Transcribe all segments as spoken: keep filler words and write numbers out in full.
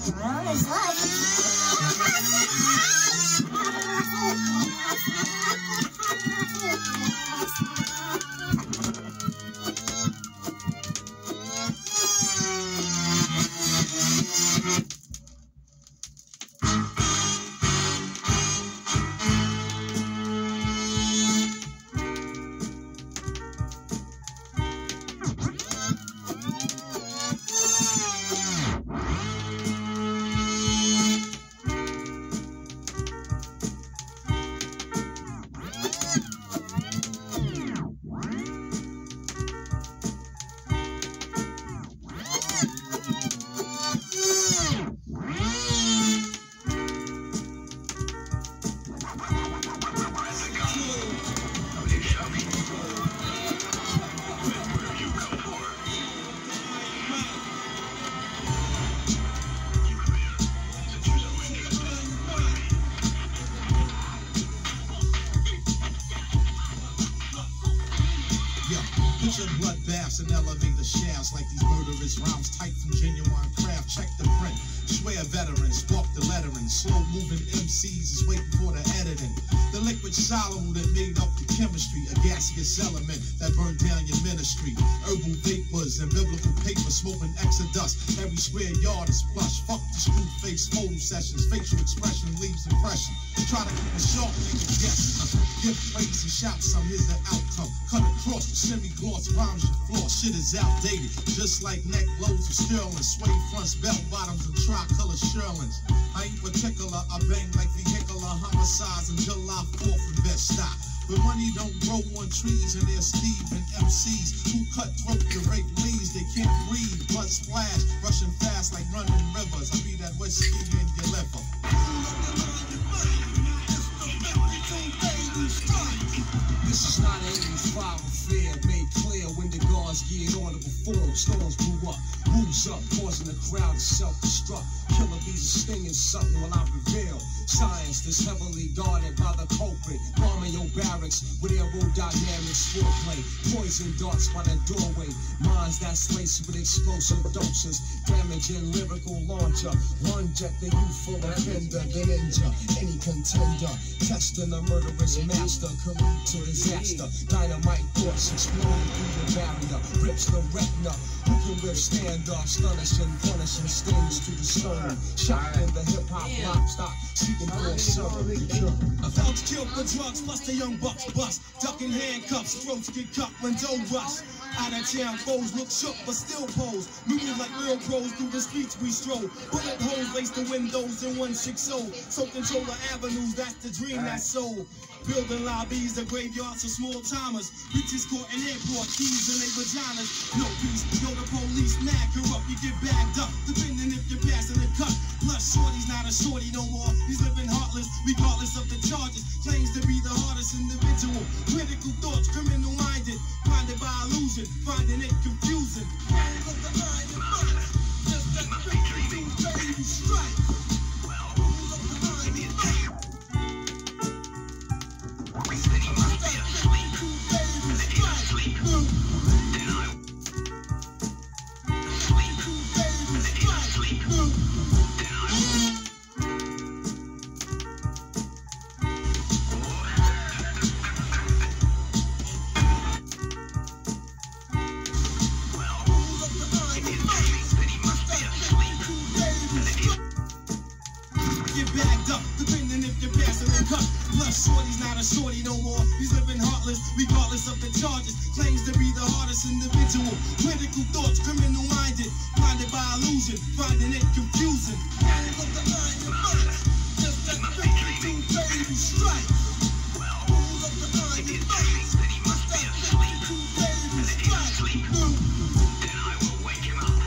Picture bloodbaths and elevator shafts like these murderous rhymes tight from genuine craft. Check the print. Swear veterans, walk the lettering. Slow moving M Cs is waiting for the editing. The liquid shallow that made up the chemistry, a gaseous element that burned down your ministry. Herbal vapors and biblical paper, smoking exodus. Every square yard is plush. Fuck the screw face photo sessions. Facial expression leaves impression. Try to keep a sharp nigga guessing. Give praise and shout some, here's the outcome. Cut across the semi-gloss, rhymes you floor. Shit is outdated, just like neck loads of sterling. Suede fronts, belt bottoms, and tricolor shirlings. I ain't particular, I bang like vehicular homicides until I fourth and best stop. But money don't grow on trees, and there's Steve and M Cs who cut throat to rape leaves. They can't breathe, blood splash, rushing fast like running rivers. I be that whiskey in your liver. This is not an eighty-five affair, made clear when the guards geared on to perform. Storms blew up, moves up, causing the crowd to self-destruct. Killer bees are stinging something while I prevail. Science that's heavily guarded by the culprit. Bombing your barracks with aerodynamics foreplay. Poison darts by the doorway. Minds that's laced with explosive doses. Damaging lyrical launcher. Lunge at the youthful offender, the ninja. Any contender. Testing the murderous master could lead to disaster. Dynamite thoughts exploding through the barrier. Rips the retina. Who can withstand the astonishing, punishing stings to the stone? Shot in the hip-hop block stock. Seeking for a servant to kill. A folks killed for drugs, plus the young bucks bust. Ducking handcuffs, throats get cut when dough rush. Out of town foes look shook but still pose. Moving like real pros through the streets we stroll. Bullet holes lace the windows in one six oh. So control the avenues, that's the dream that's sold. Building lobbies, the graveyards for small timers. Bitches caught in airport keys in their vaginas. No peace, yo the police mad corrupt. You get bagged up, depending if you're passing the cut. Plus shorty's not a shorty no more. He's living heartless, regardless of the charges. Claims to be the hardest individual. Critical thoughts, criminal minded. Blinded by illusion, finding it confusing. Hands of the iron bullets, just that fifty-two baby strike. Shorty's not a shorty no more. He's living heartless, regardless of the charges. Claims to be the hardest individual. Critical thoughts, criminal minded. Blinded by illusion, finding it confusing. Hands of the iron bullets, just that fifty-two baby strike. Rules of the iron bullets, just that fifty-two baby strike. Then I will wake him up.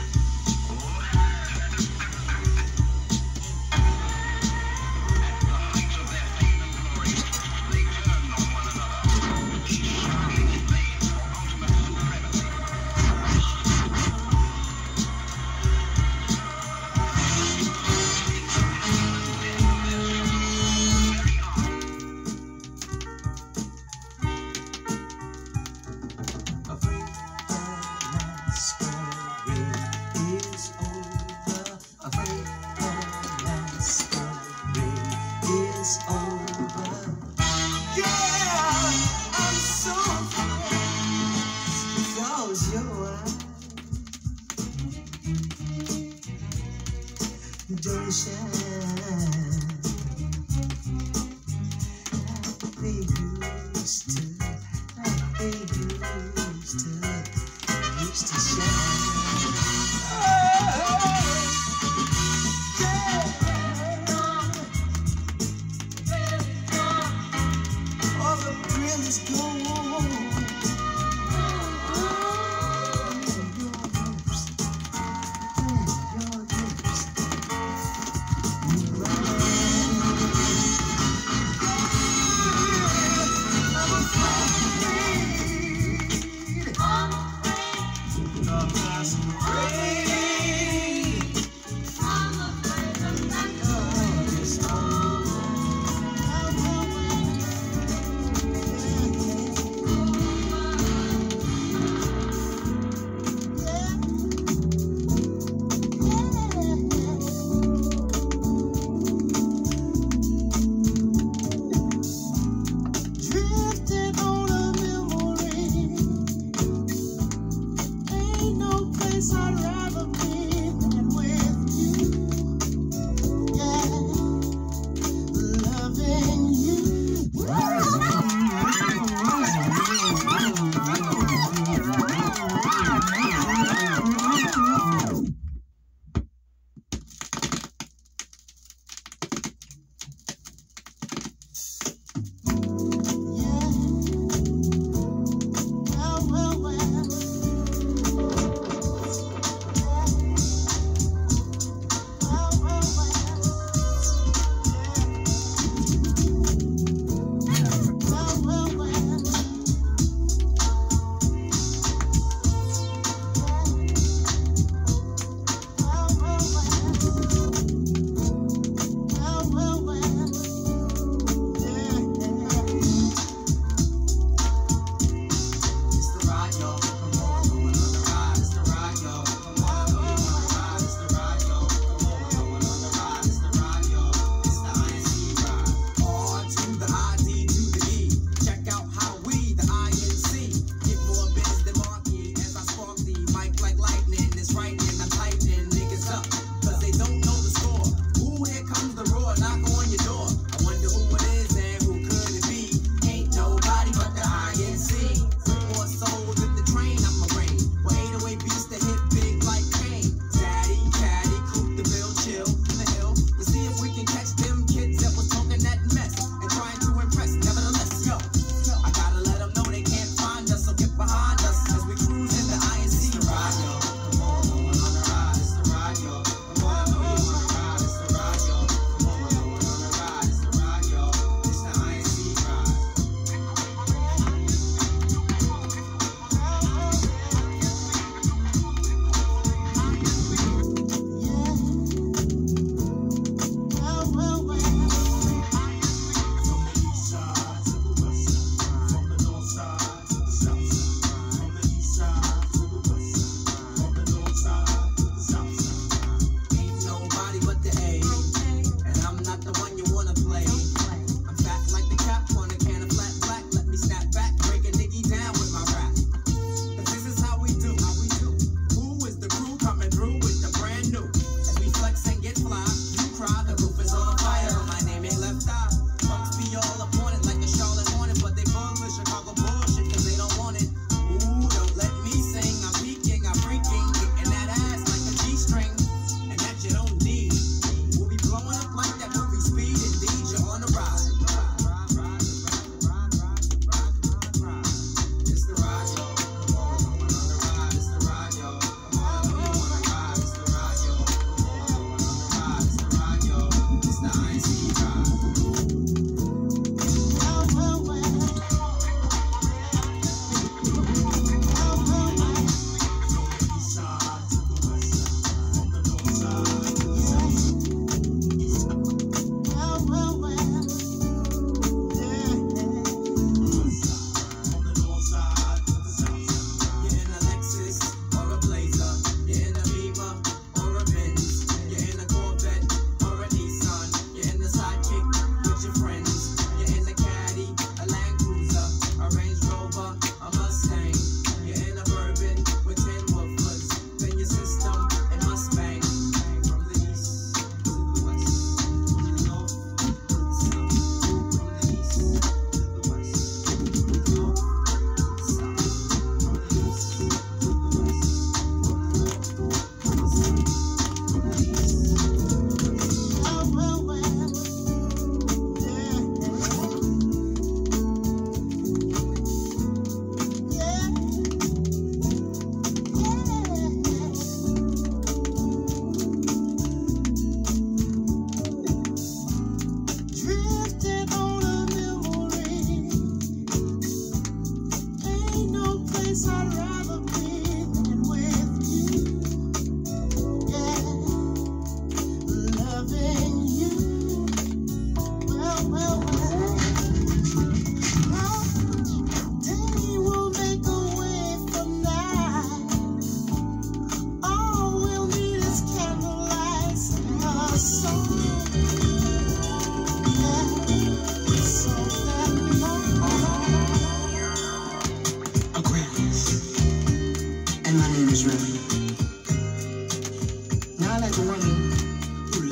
don't shine like they used to, like they used to, used to shine. All the thrill is gone. Your lips, your lips.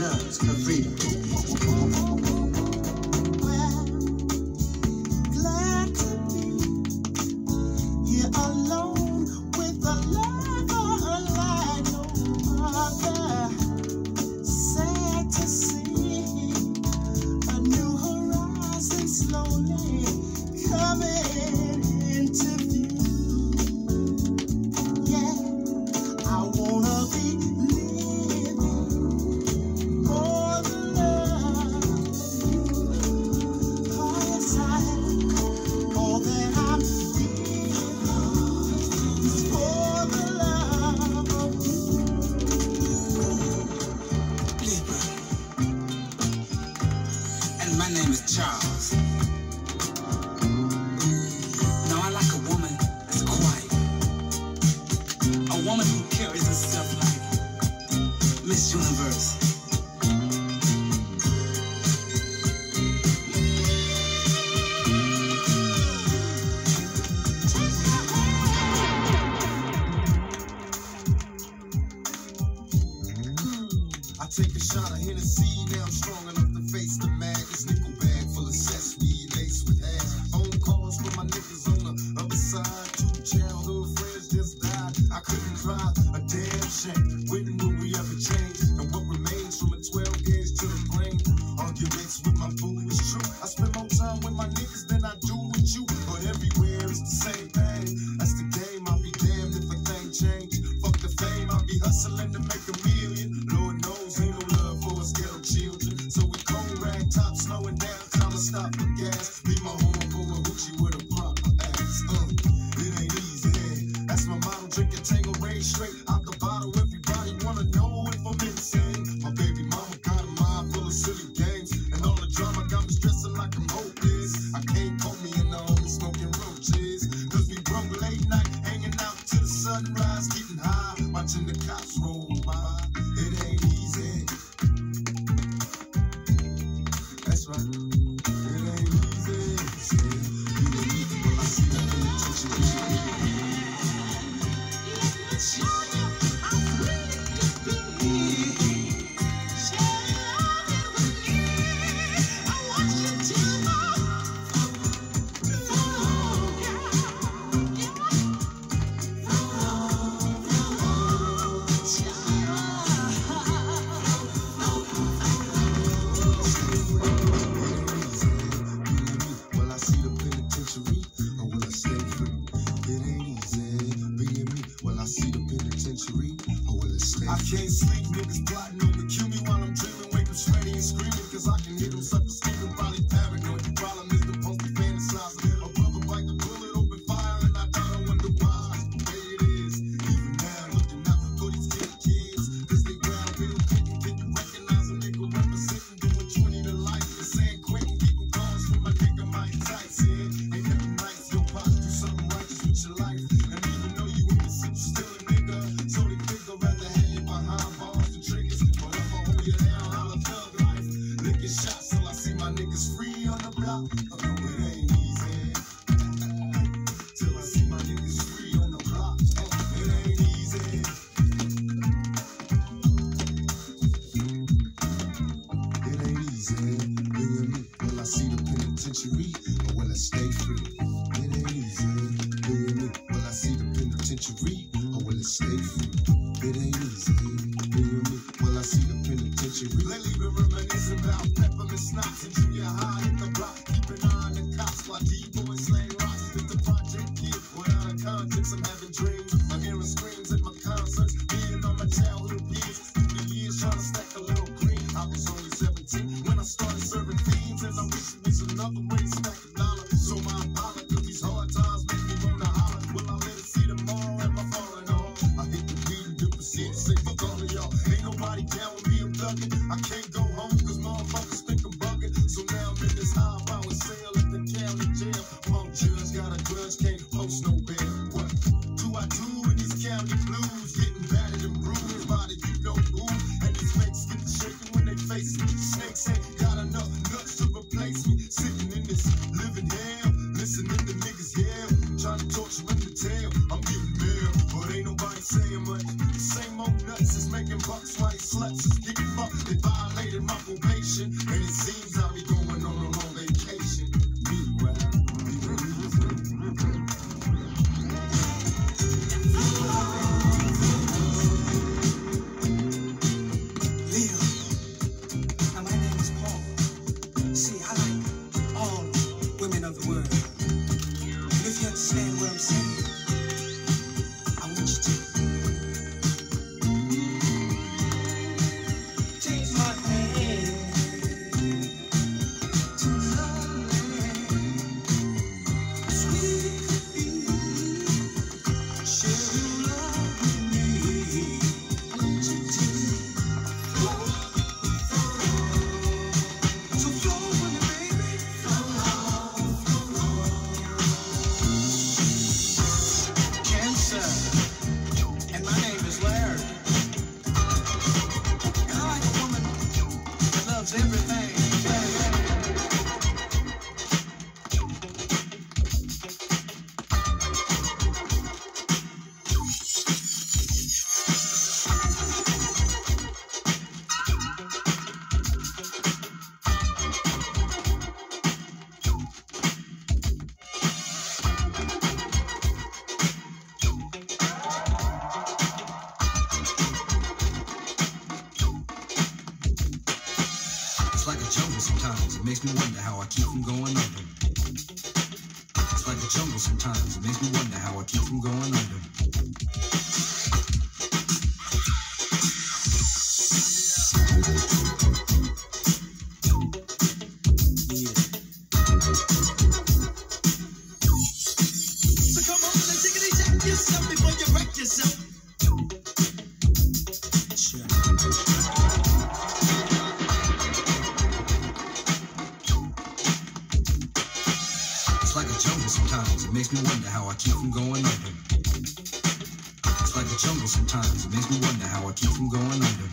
does for freedom. Well, glad to be here alone with a lover like no other. Sad to see a new horizon slowly coming into view. Yeah, I wanna be living for the love of you. Oh, yes, I am. All that I'm feeling is for the love of you. Libra. And my name is Charles. Now I like a woman that's quiet. A woman who carries herself like Miss Universe. I take a shot of Hennessy, now I'm strong enough to face the madness. Nickel bag full of sesame, laced with hash. Phone calls from my niggas on the other side. Two childhood friends just died. I couldn't drive a damn shame. When will we ever change? And what remains from a twelve gauge to the brain? Arguments with my boo is true. I spend more time with my niggas than I do with you. But everywhere it's the same thing. That's the game. I'll be damned if a thing change. Fuck the fame. I'll be hustling to make a million. Lord knows ain't no love for us ghetto children. So we cold rag top slowing down. Time to stop for gas. Leave my home for a hoochie with a proper ass. Uh, it ain't easy. That's my motto. Drinking Tango Ray straight out the bottle. Everybody wanna know if I'm insane. My baby mama got a mind full of silly games. And all the drama got me stressing like I'm hopeless. I can't call me in the home smoking roaches. Cause we broke late night, hanging out till the sunrise, getting high, watching the cops roll by. It ain't easy. That's right. It ain't easy. You and me, when I see that in the kitchen, we should be. Will I see the penitentiary or will I stay free? It ain't easy being me. Will I see the penitentiary or will it stay free? I can't sleep, niggas plotting on to kill me while I'm dreaming. Wake up sweaty and screaming cause I can hear them suckers screaming. Probably paranoid. The problem is the post be fantasizing. A brother bite the bullet, open fire, and I thought I wonder why. The way it is, even now looking out for these kid kids. Cause they round real quick and didn't recognize a nigga representing, doing twenty to life. The San Quentin getting calls from my nigga Mike Tyson. Ain't nothing nice, your pops do something righteous with your life. And even though you innocent, you still a nigga. So they figure rather have you behind bars and triggers. But I'ma hold you down, holla thug life. Licking shots till I see my niggas free on the block. Oh, no, it ain't easy. Till I see my niggas free on the block. Oh, it ain't easy. It ain't easy. Being me, will I see the penitentiary or will I stay free? It ain't easy. Being me, will I see the penitentiary or will it stay free? It ain't easy. Being me, will I see the penitentiary? Lately been reminiscing about peppermint schnapps and junior high in the block. Keep an eye on the cops while D-boys slang rocks. It's the project kid without a context. I'm having dreams. I'm hearing screams at my concerts. Being on my childhood years. Through the years trying to stack a little green. I was only seventeen when I started serving fiends. And I wish it was another way to stack a dollar. So my apology, cause these hard times make me wanna holler. Will I let it see tomorrow? Am I falling off? I hit the beat and do proceed to say fuck all of y'all. Ain't nobody down with me, I'm thugging. I can't go home cause motherfuckers think I'm bugging. So now I'm in this high power sale at the county jail. Punk judge got a grudge, can't post no bail. What do I do in these county blues? Getting battered and bruised by the you know who. And these fakes get to shaking when they face me. Snakes ain't got enough nuts to replace me. Sitting in this living hell, listening to niggas yell. Trying to torture in the tail. I'm getting mail, but ain't nobody saying much. The same old nuts is making bucks while sluts is getting fucked. They violate like a jungle sometimes. It makes me wonder how I keep from going under. It's like a jungle sometimes. It makes me wonder how I keep from going under. So come on and jiggity check yourself before you wreck yourself. It's like a jungle sometimes. It makes me wonder how I keep from going under. It's like a jungle sometimes. It makes me wonder how I keep from going under.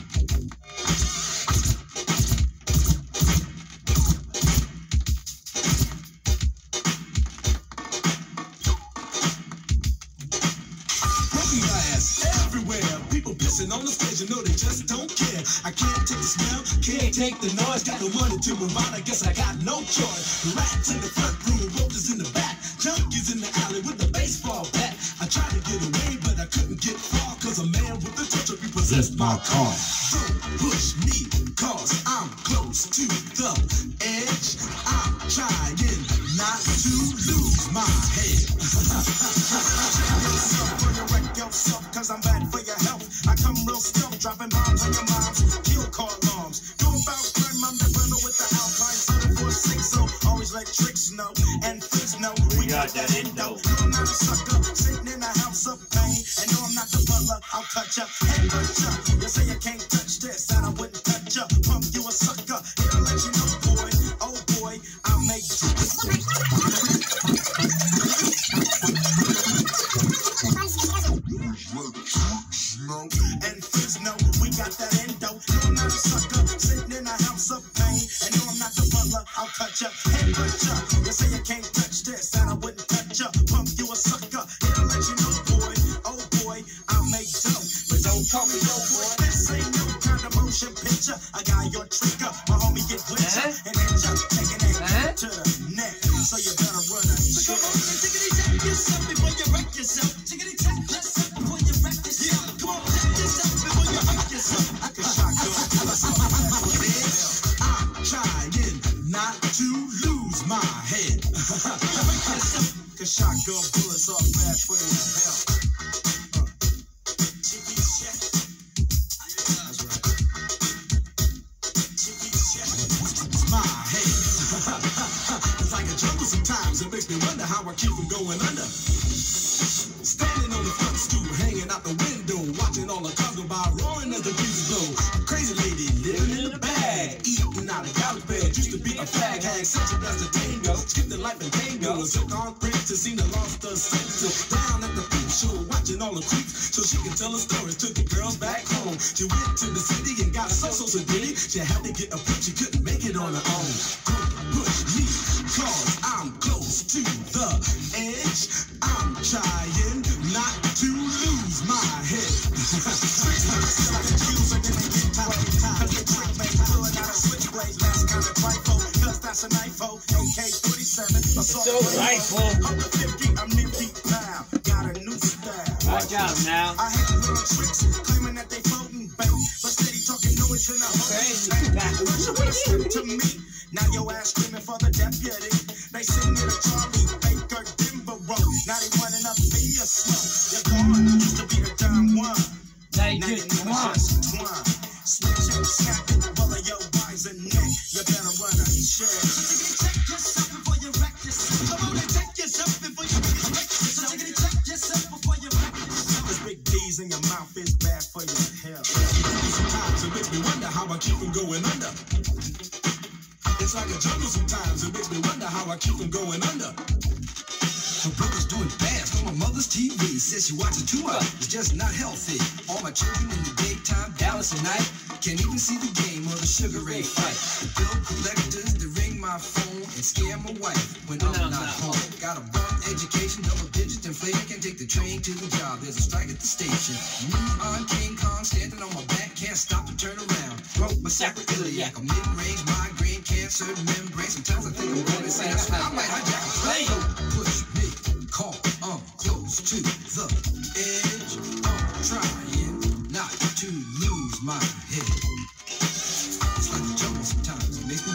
Broken glass everywhere. People pissing on the stage, you know they just don't care. I can't take the smell, can't take the noise. Got no money to move on, I guess I got no choice. Rats in the front room, roaches in the back, junkies in the alley with a baseball bat. I tried to get away, but I couldn't get far, cause a man with a touch of repossessed my car. Don't push me, cause I'm close to the edge. I'm trying not to lose my head. Check yourself before you wreck yourself, cause I'm bad for your health. I come real stealth, dropping bombs on your moms, kill car alarms. Go about crime, I'm the brother with the Alpine seven four six, so always let tricks know and freaks know. We got that endo. No, I'm not a sucker, sitting in a house of pain. And no, I'm not the butler, I'll touch ya, head touch ya. You say you can't touch this, and I wouldn't touch ya. Pump you a sucker, it'll let you know, boy. Oh boy, I'll make you. And freaks know we got that endo. No, I'm not a sucker, sitting in a house of pain. And no, I'm not the butler, I'll touch ya, head touch ya. You say you can't touch this, and I wouldn't touch ya. Pump you a sucker, it'll let you know, boy. Oh boy, I'll make dough, but don't call me yo boy. This ain't no kind of motion picture. I got your trigger, my homie get with ya, and then jump, taking that to the neck. So you better run a so come on and jiggity check yourself before you wreck yourself. Jiggity check yourself before you wreck yourself. Yeah, come on, check yourself before you hurt yourself. I can shotgun myself. I'm trying not to lose my head. Cause shotgun bullets are bad for your health. Uh, Jiggy check. That's right. Jiggy check. It's my head. It's like a jungle sometimes. It makes me wonder how I keep from going under. Standing on the front stoop, hanging out the window, watching all the cars go by, roaring as the breeze blow. Crazy lady living in a bag, eating out of couch bed. Used to be a fag hag, such a blast of tango. Skipped the life and tango. A silk on princess, seen the lost her sense. Down at the peep show, watching all the creeps, so she could tell her stories. Took the girls back home. She went to the city and got so so so ditty. She had to get a pimp, she couldn't make it on her own. Don't push me, cause I'm close to the edge. I'm trying not to lose my head. That's a knife, A K forty-seven. It's so rifle. I'm nifty pal. Got a new style. Watch out now. I hate little tricks, claiming that they floating, babe, but steady talking noise in the whole to me. Now your ass screaming for the deputy. They sing it a Charlie Baker Denver Road. Now they running up me a smoke. Your gone used to be the Don Juan. Now you Now get you one. just twine. Switch and snap it, roll your wise and neck. You better run a check. Check yourself before you wreck yourself. Come on and check yourself before you wreck yourself. Check yourself before you wreck yourself. This big D's in your mouth is bad for your health. Sometimes it makes me wonder how I keep from going under. It's like a jungle sometimes. It makes me wonder how I keep from going under. My brother's doing fast on my mother's T V. Says she watches too much. It's just not healthy. All my children in the daytime, Dallas at night. Can't even see the game or the Sugar Ray fight. The bill collectors, they ring my phone and scare my wife when I'm No, not no. home. Got a bum education, double digits inflation. Can't take the train to the job. There's a strike at the station. Me on King Kong, standing on my back, can't stop to turn around. Broke my sacroiliac, a mid-range migraine, cancer membrane. Sometimes I think I'm going insane. I might hijack a plane. Don't push me, call, I'm close to the edge. I'm trying not to lose my head. It's like a jungle sometimes. It makes me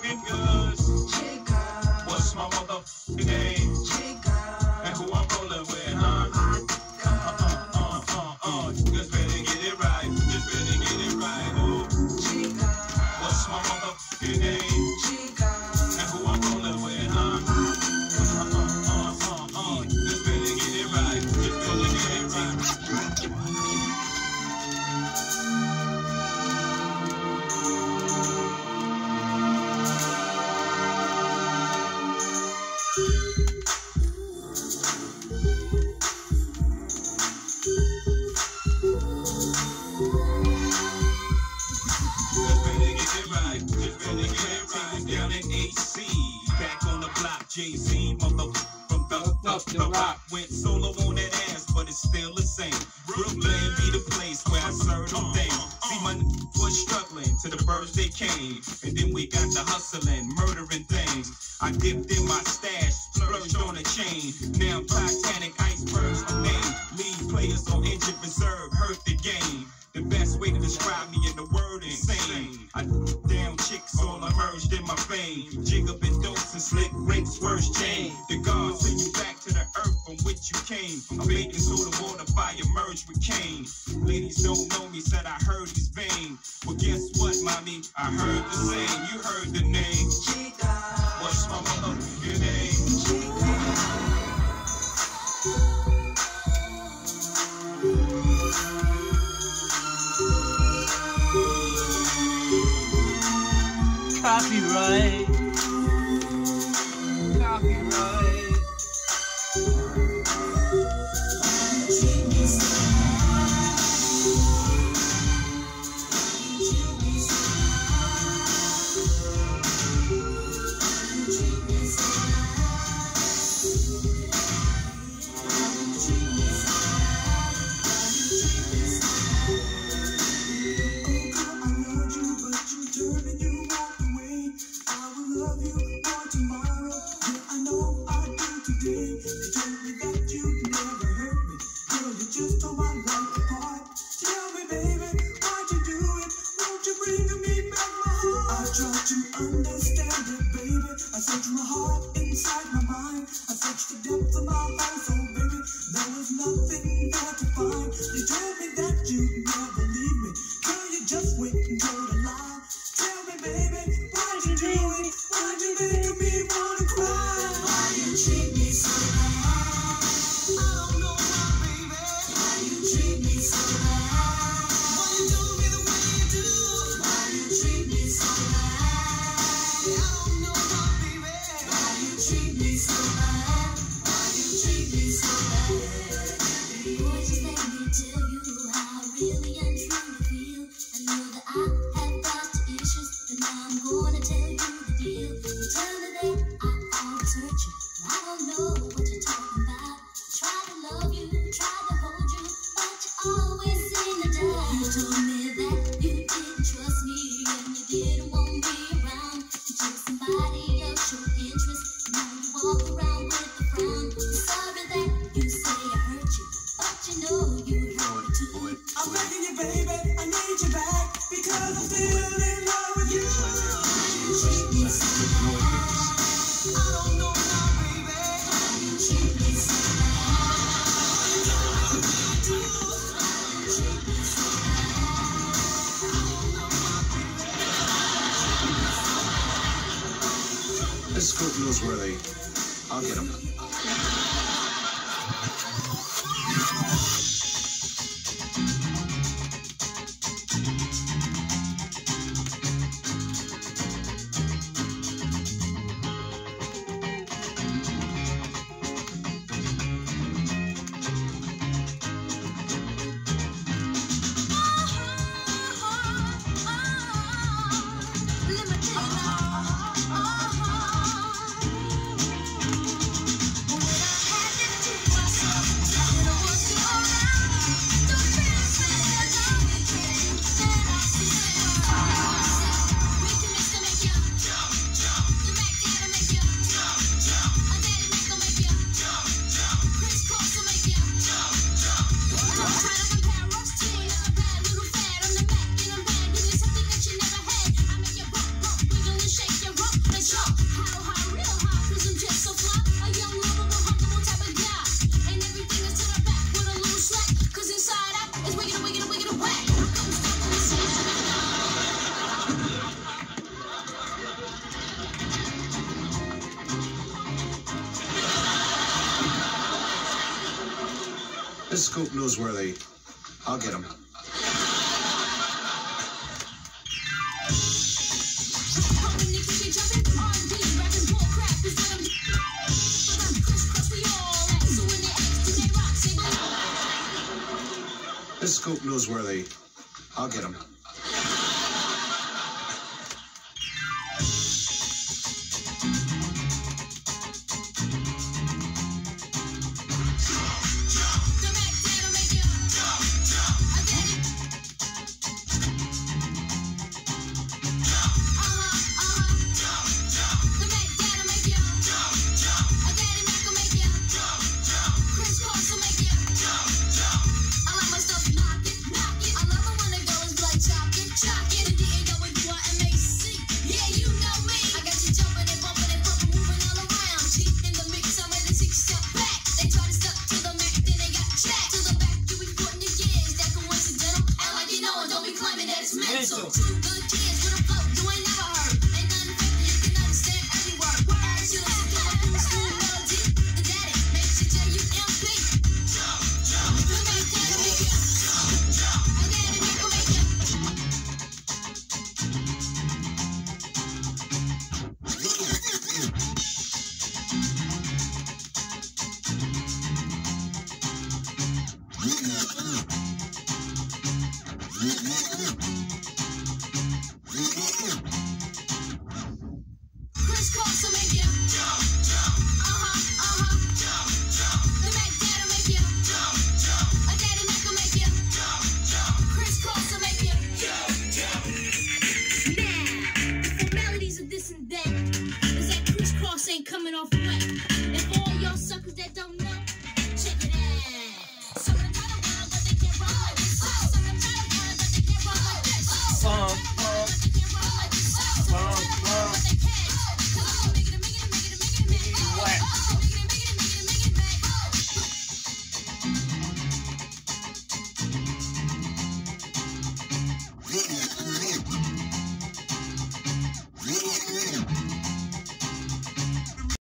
motherfucking goods. What's my motherfucking name? And who I'm rolling with, huh? Uh, uh, uh, uh, uh. Just better get it right. Just better get it right. Ooh. What's my motherfucking name? And who I'm rolling with, huh? Uh, uh, uh, uh, uh. Just better get it right. Just better get it right. Jay-Z, motherfucker from the, the, the rock went solo on that ass, but it's still the same. Brooklyn be the place where I serve them things. See, my n- was struggling to the birds they came, and then we got to hustling, murdering things. I dipped in my stash, splurged on a chain. Now Titanic icebergs my name. Lead players on injured reserve, hurt the game. The best way to describe me in the word insane. I down chicks all immersed in my fame. Jig up in dopes and slick rinks, worst chain. The gods send you back to the earth from which you came. I'm baking soda water, fire merged with cane. Ladies don't know me, said I heard he's vain. Well, guess what, mommy? I heard the same. You heard the name. What's my motherfucking name? Copyright. Copyright. This is Coop Newsworthy. I'll get him. This scoop newsworthy. I'll get him. This scoop newsworthy. I'll get him. Coming off wet. And all y'all suckers that don't know